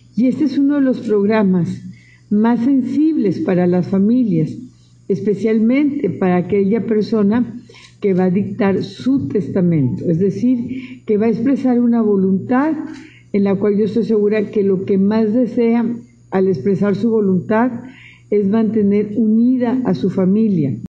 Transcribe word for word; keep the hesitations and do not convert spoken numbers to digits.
Y este es uno de los programas más sensibles para las familias, especialmente para aquella persona que va a dictar su testamento, es decir, que va a expresar una voluntad en la cual yo estoy segura que lo que más desea al expresar su voluntad es mantener unida a su familia.